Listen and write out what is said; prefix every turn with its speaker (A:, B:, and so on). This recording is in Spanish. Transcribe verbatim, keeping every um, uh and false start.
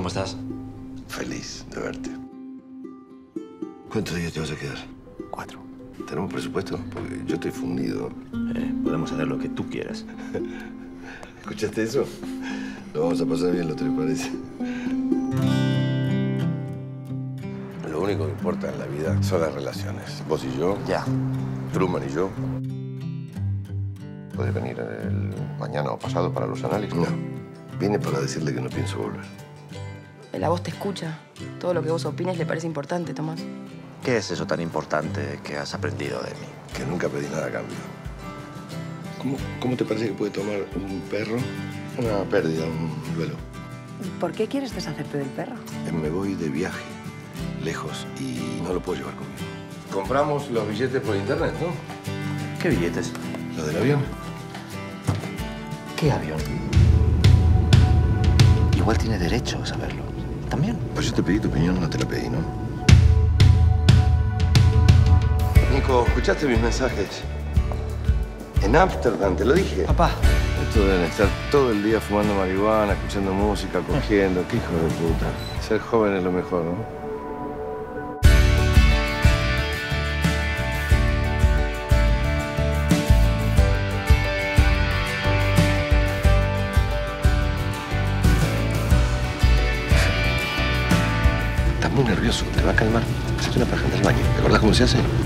A: ¿cómo estás?
B: Feliz de verte. ¿Cuántos días te vas a quedar?
A: Cuatro.
B: ¿Tenemos presupuesto? Porque yo estoy fundido.
A: Eh, podemos hacer lo que tú quieras.
B: ¿Escuchaste eso? Lo vamos a pasar bien, ¿no te parece? Lo único que importa en la vida son las relaciones. Vos y yo.
A: Ya.
B: Truman y yo. ¿Puedes venir el mañana o pasado para los análisis? No. Vine para decirle que no pienso volver.
C: La voz te escucha. Todo lo que vos opines le parece importante, Tomás.
A: ¿Qué es eso tan importante que has aprendido de mí?
B: Que nunca pedí nada a cambio. ¿Cómo, cómo te parece que puede tomar un perro una pérdida, un duelo?
D: ¿Por qué quieres deshacerte del perro?
B: Me voy de viaje, lejos, y no lo puedo llevar conmigo. Compramos los billetes por internet, ¿no?
A: ¿Qué billetes?
B: ¿Lo del avión?
A: ¿Qué avión? Igual tiene derecho a saberlo. ¿También?
B: Pues yo te pedí tu opinión, no te la pedí, ¿no? Nico, ¿escuchaste mis mensajes? En Ámsterdam, te lo dije.
A: Papá.
B: Estos deben estar todo el día fumando marihuana, escuchando música, cogiendo. Qué hijo de puta. Ser joven es lo mejor, ¿no? Estás muy nervioso. Te va a calmar. Hacete una paja en el baño. ¿Te acordás cómo se hace?